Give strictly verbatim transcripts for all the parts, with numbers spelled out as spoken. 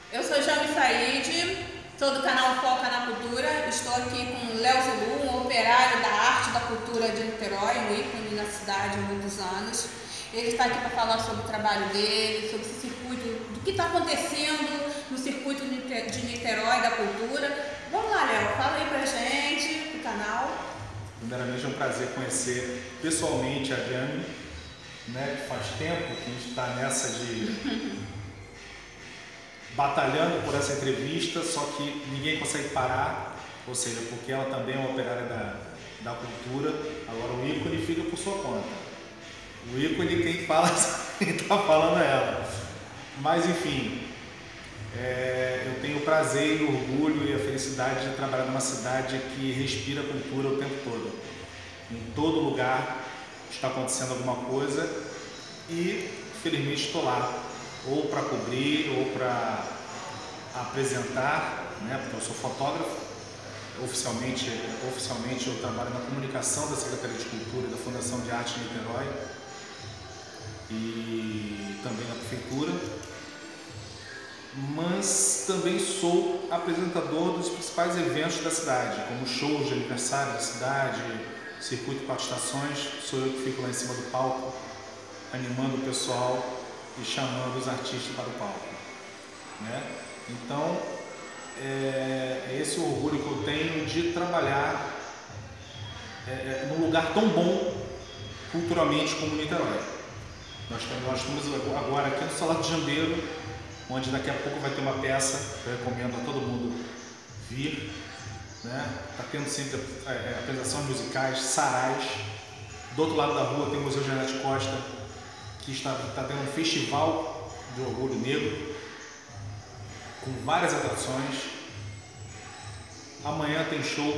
Eu sou Jami Said, sou do canal Foca na Cultura. Estou aqui com o Léo Zulu, um operário da arte e da cultura de Niterói, um ícone na cidade há muitos anos. Ele está aqui para falar sobre o trabalho dele, sobre esse circuito, do que está acontecendo no circuito de Niterói da cultura. Vamos lá, Léo, fala aí pra gente do canal. Primeiramente é um prazer conhecer pessoalmente a Jami, né, que faz tempo que a gente está nessa de batalhando por essa entrevista, só que ninguém consegue parar, ou seja, porque ela também é uma operária da, da cultura. Agora o ícone fica por sua conta. O ícone, quem fala, quem está falando é ela. Mas enfim, é, eu tenho o prazer e o orgulho e a felicidade de trabalhar numa cidade que respira cultura o tempo todo. Em todo lugar está acontecendo alguma coisa e felizmente estou lá, ou para cobrir, ou para apresentar, né, porque eu sou fotógrafo. Oficialmente, oficialmente eu trabalho na comunicação da Secretaria de Cultura e da Fundação de Arte de Niterói e também na Prefeitura, mas também sou apresentador dos principais eventos da cidade, como shows de aniversário da cidade, circuito quatro estações. Sou eu que fico lá em cima do palco, animando o pessoal e chamando os artistas para o palco, né? Então, é, é esse o orgulho que eu tenho de trabalhar é, é, num lugar tão bom culturalmente como Niterói. Nós, nós estamos agora aqui no Salão de Jambeiro, onde daqui a pouco vai ter uma peça que eu recomendo a todo mundo vir, né? Está tendo sempre é, é, apresentações musicais, sarais. Do outro lado da rua tem o Museu Janete Costa, que está, está tendo um festival de orgulho negro, com várias atrações. Amanhã tem show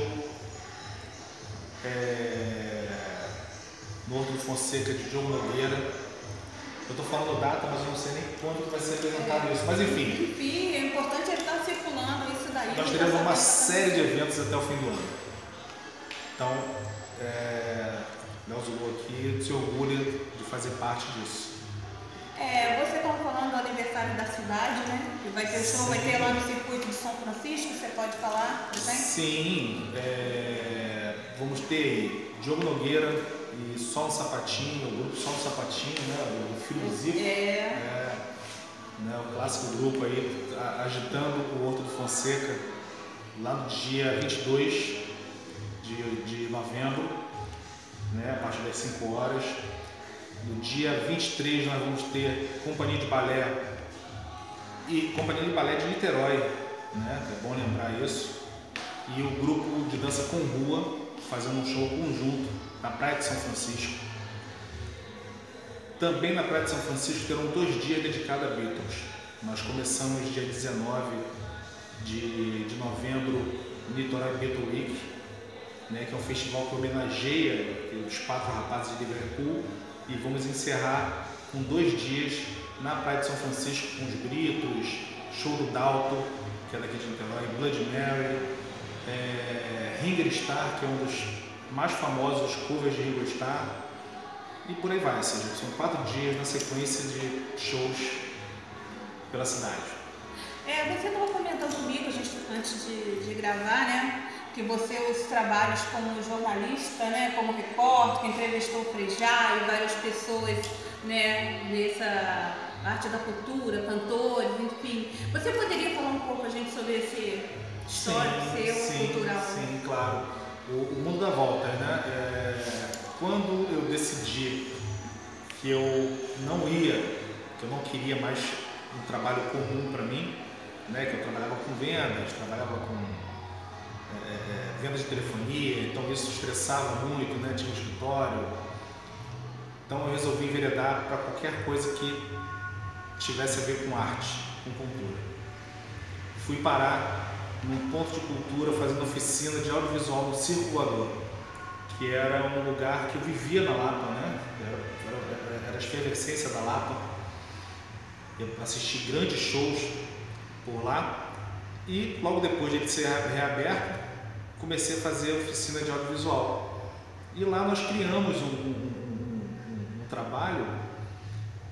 é, no Horto do Fonseca de Diogo Nogueira. Eu estou falando data, mas eu não sei nem quando vai ser apresentado é, isso. Mas enfim. Enfim, é importante ele estar circulando isso daí. Nós teremos uma série de eventos até o fim do ano. Então, é, Léo Zulu aqui se orgulha de fazer parte disso. É, você estava falando do aniversário da cidade, né? Que vai ter show, vai ter lá no circuito de São Francisco, você pode falar também? Sim, é, vamos ter Diogo Nogueira e Só um Sapatinho, o grupo Só um Sapatinho, né? O filho do Zico, é. É, né? O clássico grupo aí, agitando o Horto do Fonseca, lá no dia vinte e dois de, de novembro, né? A partir das cinco horas. No dia vinte e três nós vamos ter Companhia de Balé e Companhia de Balé de Niterói, né? É bom lembrar isso. E o grupo de dança com rua fazendo um show conjunto na Praia de São Francisco. Também na Praia de São Francisco terão dois dias dedicados a Beatles. Nós começamos dia dezenove de, de novembro, Niterói Beatle Week, né? Que é um festival que homenageia os quatro rapazes de Liverpool. E vamos encerrar com dois dias na Praia de São Francisco com os Britos, show do Dalton, que é daqui de Niterói, Blood Mary, é, Ringo Starr, que é um dos mais famosos covers de Ringo Starr, e por aí vai. Ou seja, são quatro dias na sequência de shows pela cidade. É, você estava comentando comigo, a gente, antes de, de gravar, né? Que você, os trabalhos como jornalista, né, como repórter, que entrevistou o Frejá e várias pessoas, né, dessa arte da cultura, cantores, enfim. Você poderia falar um pouco a gente sobre esse histórico seu, sim, cultural? Sim, claro. O, o mundo dá voltas, né? É, quando eu decidi que eu não ia, que eu não queria mais um trabalho comum para mim, né, que eu trabalhava com vendas, trabalhava com É, é, venda de telefonia, então isso estressava muito, né? Tinha um escritório. Então eu resolvi enveredar para qualquer coisa que tivesse a ver com arte, com cultura. Fui parar num ponto de cultura fazendo oficina de audiovisual no Circo Voador, que era um lugar que eu vivia na Lapa, né? Era, era, era a efervescência da Lapa. Eu assisti grandes shows por lá. E logo depois de ele ser reaberto, comecei a fazer oficina de audiovisual. E lá nós criamos um, um, um, um trabalho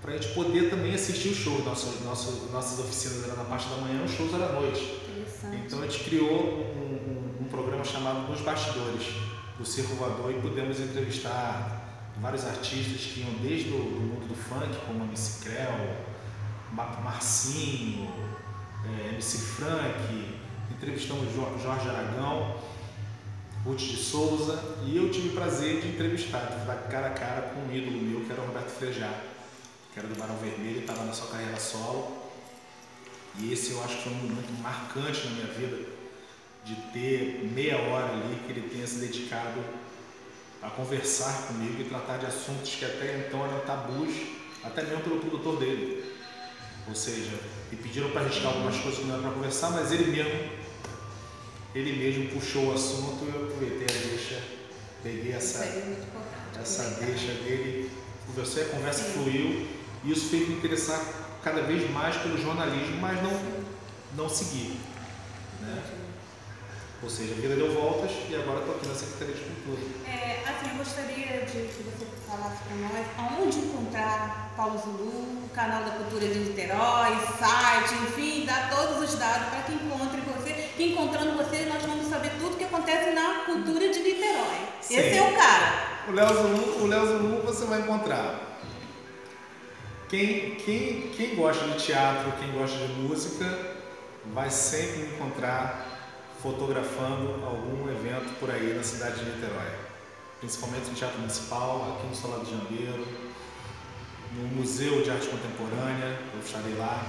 para a gente poder também assistir o show. Nosso, nosso, nossas oficinas eram na parte da manhã, os shows eram à noite. Então a gente criou um, um, um programa chamado Nos Bastidores, do Circo Voador, e pudemos entrevistar vários artistas que iam desde o do mundo do funk, como M C Creu, Marcinho, é, M C Frank, entrevistamos Jorge Aragão, Ruth de Souza, e eu tive o prazer de entrevistar, de dar cara a cara com um ídolo meu, que era o Roberto Frejá, que era do Barão Vermelho, e estava na sua carreira solo. E esse eu acho que foi um momento marcante na minha vida, de ter meia hora ali que ele tenha se dedicado a conversar comigo e tratar de assuntos que até então eram tabus, até mesmo pelo produtor dele. Ou seja, me pediram para arriscar algumas coisas que não era para conversar, mas ele mesmo, ele mesmo puxou o assunto e eu aproveitei a deixa, peguei essa, essa deixa dele, conversei, a conversa fluiu, e isso fez me interessar cada vez mais pelo jornalismo, mas não, não seguir, né? Ou seja, a vida deu voltas e agora estou aqui na Secretaria de Cultura. É, assim, eu gostaria de que você falasse para nós aonde encontrar Paulo Zulu, o canal da Cultura de Niterói, site, enfim, dá todos os dados para que encontre você, que encontrando você nós vamos saber tudo que acontece na cultura de Niterói. Sim. Esse é o cara. O Léo Zulu, o Léo Zulu você vai encontrar. Quem, quem, quem gosta de teatro, quem gosta de música, vai sempre me encontrar fotografando algum evento por aí na cidade de Niterói, principalmente no Teatro Municipal, aqui no Salão de Jambeiro, no Museu de Arte Contemporânea, eu estarei lá,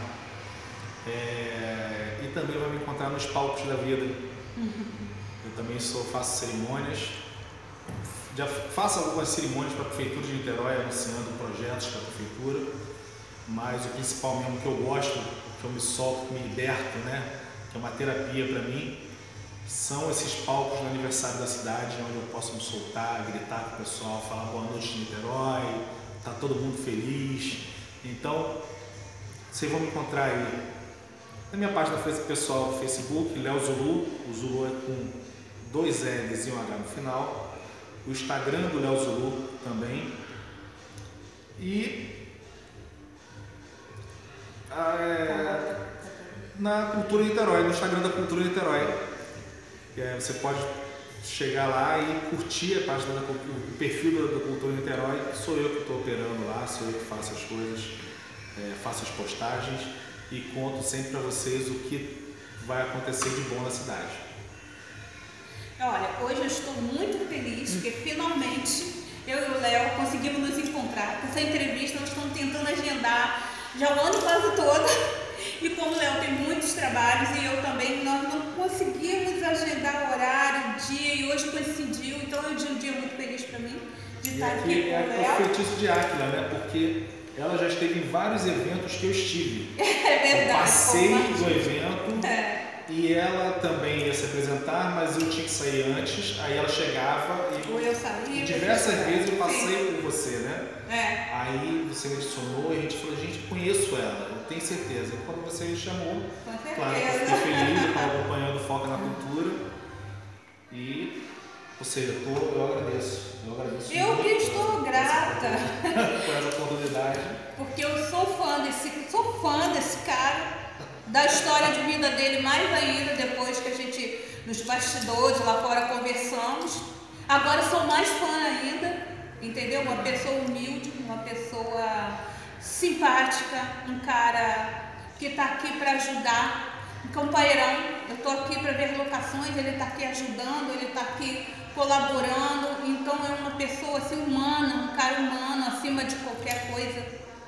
é, e também vai me encontrar nos palcos da vida. Eu também sou, faço cerimônias, já faço algumas cerimônias para a Prefeitura de Niterói, anunciando projetos para a Prefeitura, mas o principal mesmo que eu gosto, que eu me solto, que me liberto, né, que é uma terapia para mim, são esses palcos no aniversário da cidade, onde eu posso me soltar, gritar com o pessoal, falar boa noite Niterói, tá todo mundo feliz. Então, vocês vão me encontrar aí na minha página pessoal do Facebook, Léo Zulu, o Zulu é com dois L's e um H no final, o Instagram do Léo Zulu também, e é, na Cultura Niterói, no Instagram da Cultura Niterói. É, você pode chegar lá e curtir a página da cultura, o perfil da Cultura Niterói. Sou eu que estou operando lá, sou eu que faço as coisas, é, faço as postagens e conto sempre para vocês o que vai acontecer de bom na cidade. Olha, hoje eu estou muito feliz porque finalmente eu e o Léo conseguimos nos encontrar. Essa entrevista nós estamos tentando agendar já o ano quase todo. E como o Léo tem muitos trabalhos e eu também, nós não conseguimos agendar o horário, o dia, e hoje coincidiu, então é um dia muito feliz para mim de e estar aqui, aqui com é o Léo. É o feitiço de Áquila, né? Porque ela já esteve em vários eventos que eu estive. É verdade. Eu passei do evento é. e ela também ia se apresentar, mas eu tinha que sair antes, aí ela chegava e, Ou eu saía, e diversas eu vezes eu passei Sim. por você, né? É. Aí você me adicionou e a gente falou, gente, conheço ela, eu tenho certeza. E quando você me chamou, claro que eu fiquei feliz, eu estava acompanhando o Foca na Cultura. E, ou seja, eu, tô, eu agradeço. Eu agradeço. Eu que estou grata. Por essa oportunidade. Porque eu sou fã desse, sou fã desse cara, da história de vida dele, mais ainda depois que a gente, nos bastidores lá fora, conversamos. Agora sou mais fã ainda. Entendeu? Uma pessoa humilde, uma pessoa simpática, um cara que está aqui para ajudar, um companheirão. Eu estou aqui para ver locações, ele está aqui ajudando, ele está aqui colaborando. Então é uma pessoa assim, humana, um cara humano, acima de qualquer coisa.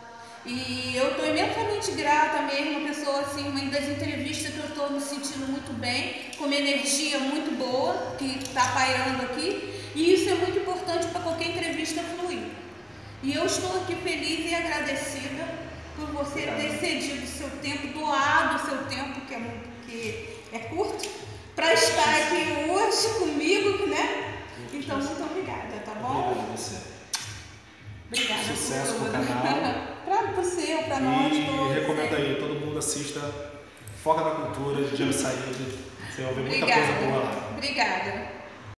E eu estou imensamente grata mesmo, uma pessoa assim, uma das entrevistas que eu estou me sentindo muito bem, com uma energia muito boa que está pairando aqui. E isso é muito importante para qualquer entrevista fluir. E eu estou aqui feliz e agradecida por você ter cedido o seu tempo, doado o seu tempo, que é, muito, que é curto, para estar aqui hoje comigo, né? Então, muito obrigada, tá bom? Obrigado a você. Obrigada. Sucesso pro canal. Para o seu, para nós todos. E recomendo aí, todo mundo assista Foca na Cultura, de Diego Said. Você vai ver muita Obrigada. coisa boa lá. Obrigada.